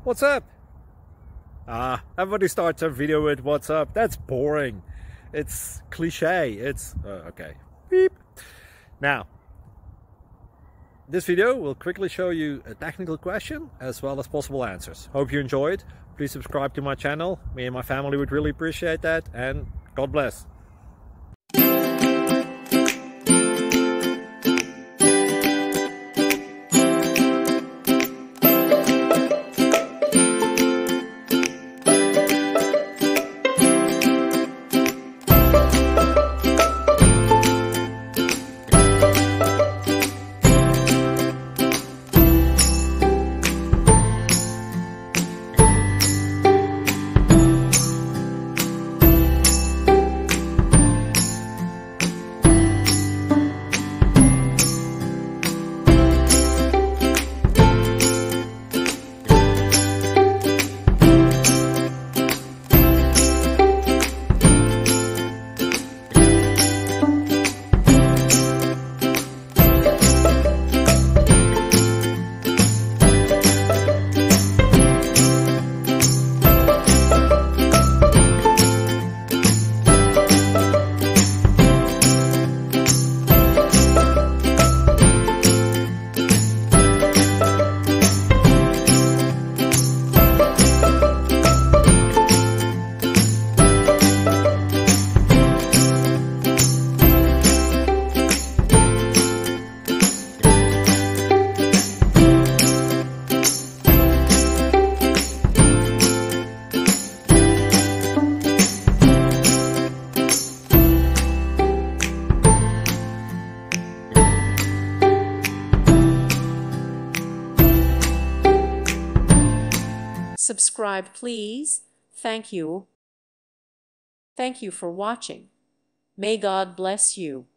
What's up? Everybody starts a video with what's up. That's boring. It's cliche. It's okay. Beep. Now, this video will quickly show you a technical question as well as possible answers. Hope you enjoyed. Please subscribe to my channel. Me and my family would really appreciate that, and God bless. Subscribe, please. Thank you. Thank you for watching. May God bless you.